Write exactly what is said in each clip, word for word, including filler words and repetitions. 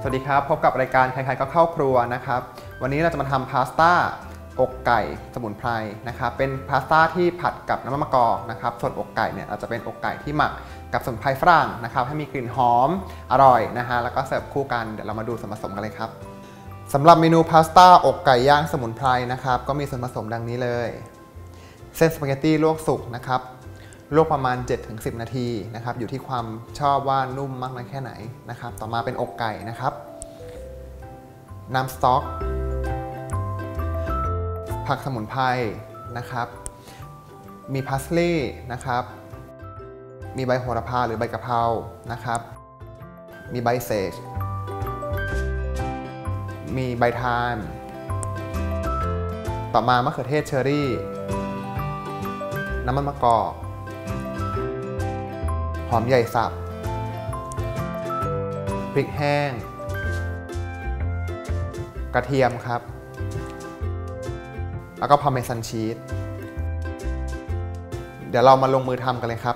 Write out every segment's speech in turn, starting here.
วัสดีครับพบกับรายการใครๆก็เข้าครัวนะครับวันนี้เราจะมาทำพาสต้าอกไก่สมุนไพรนะครับเป็นพาสต้าที่ผัดกับน้ำมันมะกอกนะครับส่วนอกไก่เนี่ยเราจะเป็นอกไก่ที่หมักกับสมุนไพรฝรั่งนะครับให้มีกลิ่นหอมอร่อยนะฮะแล้วก็เสิร์ฟคู่กันเดี๋ยวเรามาดูส่วนผสมกันเลยครับสำหรับเมนูพาสต้าอกไก่ย่างสมุนไพรนะครับก็มีส่วนผสมดังนี้เลยเส้นสปาเกตตี้ลวกสุกนะครับลวกประมาณ เจ็ดถึงสิบ นาทีนะครับอยู่ที่ความชอบว่านุ่มมากน้อยแค่ไหนนะครับต่อมาเป็นอกไก่นะครับน้ำสต๊อกผักสมุนไพรนะครับมีพาสลีย์นะครับมีใบโหระพาหรือใบกะเพรานะครับมีใบเซจมีใบไทม์ต่อมามะเขือเทศเชอร์รี่น้ำมันมะกอกหอมใหญ่สับพริกแห้งกระเทียมครับแล้วก็พาร์เมซานชีสเดี๋ยวเรามาลงมือทำกันเลยครับ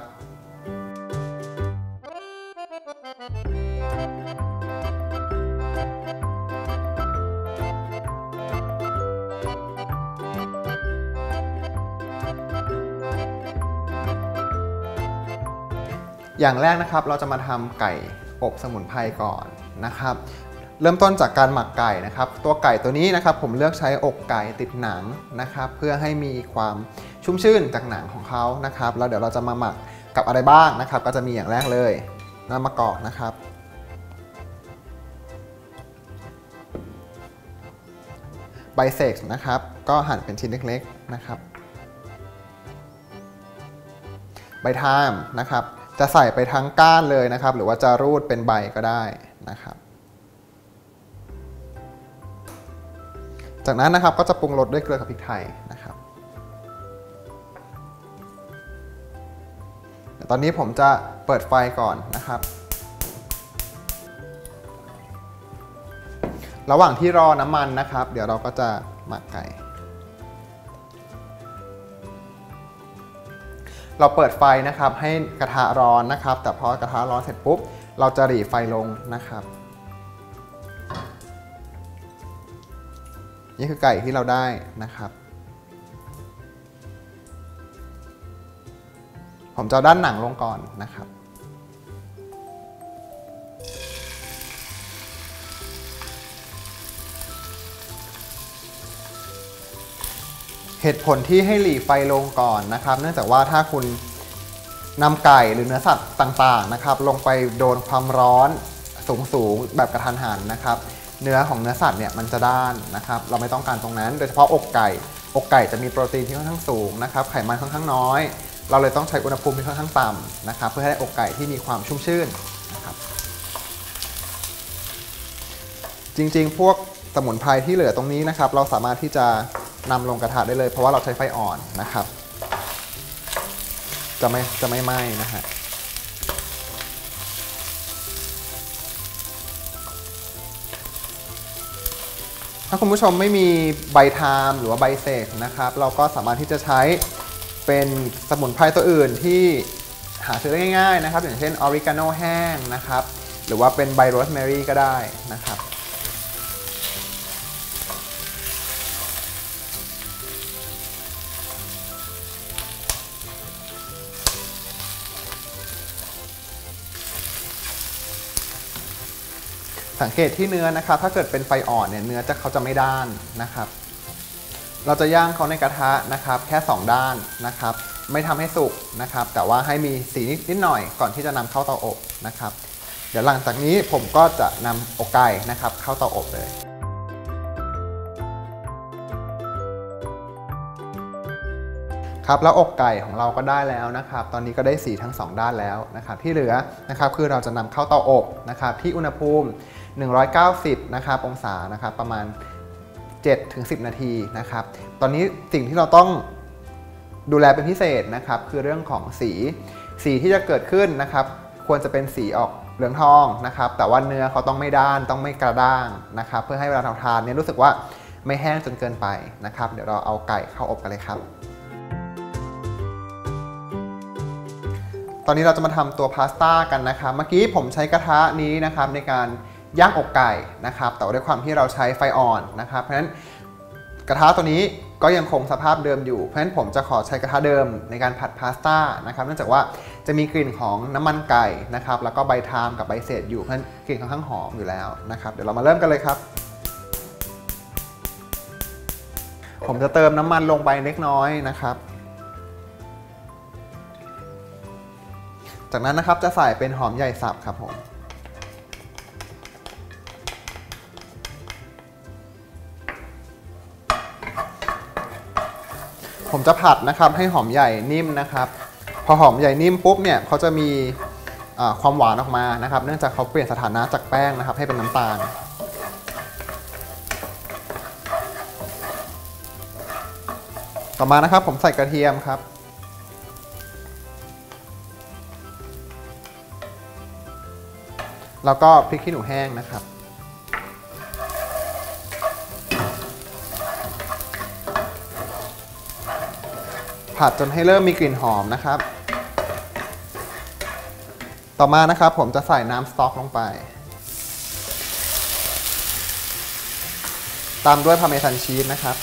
อย่างแรกนะครับเราจะมาทำไก่อบสมุนไพรก่อนนะครับเริ่มต้นจากการหมักไก่นะครับตัวไก่ตัวนี้นะครับผมเลือกใช้อกไก่ติดหนังนะครับเพื่อให้มีความชุ่มชื่นจากหนังของเขานะครับแล้วเดี๋ยวเราจะมาหมักกับอะไรบ้างนะครับก็จะมีอย่างแรกเลยน้ำมะกอกนะครับใบเสกนะครับก็หั่นเป็นชิ้นเล็กๆนะครับใบไทม์นะครับจะใส่ไปทั้งก้านเลยนะครับหรือว่าจะรูดเป็นใบก็ได้นะครับจากนั้นนะครับก็จะปรุงรสด้วยเกลือกับพริกไทยนะครับตอนนี้ผมจะเปิดไฟก่อนนะครับระหว่างที่รอน้ำมันนะครับเดี๋ยวเราก็จะหมักไก่เราเปิดไฟนะครับให้กระทะร้อนนะครับแต่พอกระทะร้อนเสร็จปุ๊บเราจะหรี่ไฟลงนะครับนี่คือไก่ที่เราได้นะครับผมจะเอาด้านหนังลงก่อนนะครับเหตุผลที่ให้หรี่ไฟลงก่อนนะครับเนื่องจากว่าถ้าคุณนำไก่หรือเนื้อสัตว์ต่างๆนะครับลงไปโดนความร้อนสูงๆแบบกระทันหันนะครับเนื้อของเนื้อสัตว์เนี่ยมันจะด้านนะครับเราไม่ต้องการตรงนั้นโดยเฉพาะอกไก่อกไก่จะมีโปรตีนที่ค่อนข้างสูงนะครับไขมันค่อนข้างน้อยเราเลยต้องใช้อุณหภูมิที่ค่อนข้างต่ำนะครับเพื่อให้อกไก่ที่มีความชุ่มชื่นนะครับจริงๆพวกสมุนไพรที่เหลือตรงนี้นะครับเราสามารถที่จะนำลงกระทะได้เลยเพราะว่าเราใช้ไฟอ่อนนะครับจะไม่จะไม่ไหม้นะฮะถ้าคุณผู้ชมไม่มีใบไทม์หรือว่าใบเสกนะครับเราก็สามารถที่จะใช้เป็นสมุนไพรตัวอื่นที่หาซื้อได้ง่ายๆนะครับอย่างเช่นออริกาโนแห้งนะครับหรือว่าเป็นใบโรสแมรี่ก็ได้นะครับสังเกตที่เนื้อนะครับถ้าเกิดเป็นไฟอ่อนเนี่ยเนื้อจะเขาจะไม่ด้านนะครับเราจะย่างเขาในกระทะนะครับแค่สองด้านนะครับไม่ทำให้สุกนะครับแต่ว่าให้มีสีนิดหน่อยก่อนที่จะนำเข้าเตาอบนะครับเดี๋ยวหลังจากนี้ผมก็จะนำอกไก่นะครับเข้าเตาอบเลยครับแล้วอกไก่ของเราก็ได้แล้วนะครับตอนนี้ก็ได้สีทั้งสองด้านแล้วนะครับที่เหลือนะครับคือเราจะนำเข้าเตาอบนะครับที่อุณหภูมิหนึ่งร้อยเก้าสิบนะครับองศานะครับประมาณ เจ็ดถึงสิบ นาทีนะครับตอนนี้สิ่งที่เราต้องดูแลเป็นพิเศษนะครับคือเรื่องของสีสีที่จะเกิดขึ้นนะครับควรจะเป็นสีออกเหลืองทองนะครับแต่ว่าเนื้อเขาต้องไม่ด้านต้องไม่กระด้างนะครับเพื่อให้เวลาเราทานเนี่ยรู้สึกว่าไม่แห้งจนเกินไปนะครับเดี๋ยวเราเอาไก่เข้าอบกันเลยครับ ตอนนี้เราจะมาทำตัวพาสต้ากันนะครับเมื่อกี้ผมใช้กระทะนี้นะครับในการย่างอกไก่นะครับแต่ด้วยความที่เราใช้ไฟอ่อนนะครับเพราะฉะนั้นกระทะตัวนี้ก็ยังคงสภาพเดิมอยู่เพราะฉะนั้นผมจะขอใช้กระทะเดิมในการผัดพาสต้านะครับเนื่องจากว่าจะมีกลิ่นของน้ำมันไก่นะครับแล้วก็ใบไทม์กับใบเสจอยู่เพราะฉะนั้นกลิ่นค่อนข้างหอมอยู่แล้วนะครับเดี๋ยวเรามาเริ่มกันเลยครับผมจะเติมน้ำมันลงไปเล็กน้อยนะครับจากนั้นนะครับจะใส่เป็นหอมใหญ่สับครับผมผมจะผัดนะครับให้หอมใหญ่นิ่มนะครับพอหอมใหญ่นิ่มปุ๊บเนี่ยเขาจะมีความหวานออกมานะครับเนื่องจากเขาเปลี่ยนสถานะจากแป้งนะครับให้เป็นน้ำตาลต่อมานะครับผมใส่กระเทียมครับแล้วก็พริกขี้หนูแห้งนะครับผัดจนให้เริ่มมีกลิ่นหอมนะครับต่อมานะครับผมจะใส่น้ำสต๊อกลงไปตามด้วยพาร์เมซานชีสนะครับ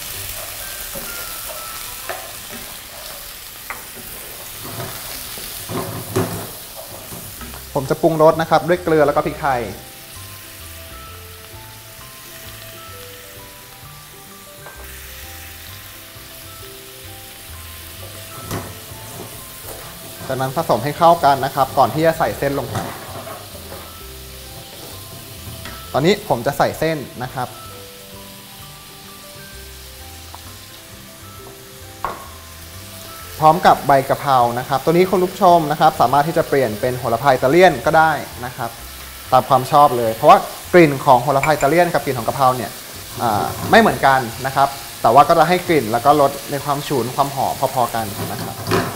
ผมจะปรุงรสนะครับด้วยเกลือแล้วก็พริกไทยจากนั้นผสมให้เข้ากันนะครับก่อนที่จะใส่เส้นลงไปตอนนี้ผมจะใส่เส้นนะครับพร้อมกับใบกะเพรานะครับตัวนี้คุณผู้ชมนะครับสามารถที่จะเปลี่ยนเป็นโหระพาอิตาเลียนก็ได้นะครับตามความชอบเลยเพราะว่ากลิ่นของโหระพาอิตาเลียนกับกลิ่นของกะเพราเนี่ยไม่เหมือนกันนะครับแต่ว่าก็จะให้กลิ่นแล้วก็ลดในความฉุนความหอมพอๆกันนะครับ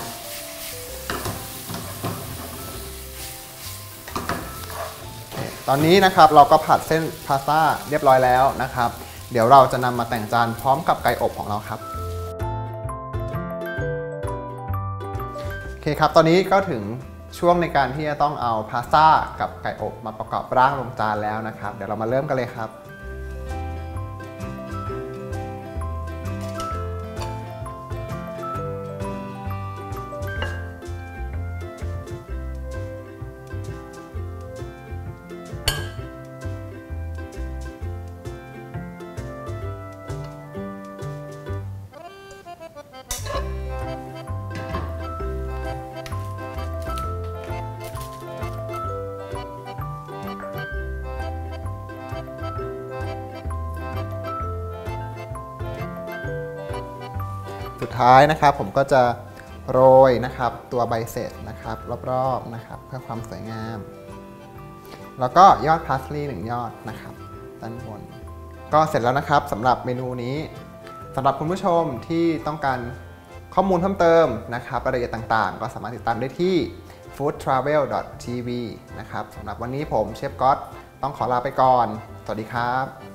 ตอนนี้นะครับเราก็ผัดเส้นพาสต้าเรียบร้อยแล้วนะครับเดี๋ยวเราจะนำมาแต่งจานพร้อมกับไก่อบของเราครับโอเคครับตอนนี้ก็ถึงช่วงในการที่จะต้องเอาพาสต้ากับไก่อบมาประกอบร่างลงจานแล้วนะครับเดี๋ยวเรามาเริ่มกันเลยครับสุดท้ายนะครับผมก็จะโรยนะครับตัวใบเสร็จนะครับรอบๆนะครับเพื่อความสวยงามแล้วก็ยอดพาสลีย์หนึ่งยอดนะครับด้านบนก็เสร็จแล้วนะครับสำหรับเมนูนี้สำหรับคุณผู้ชมที่ต้องการข้อมูลเพิ่มเติมนะครับรายละเอียดต่างๆก็สามารถติดตามได้ที่ ฟู้ดทราเวล ดอท ที วี นะครับสำหรับวันนี้ผมเชฟก๊อตต้องขอลาไปก่อนสวัสดีครับ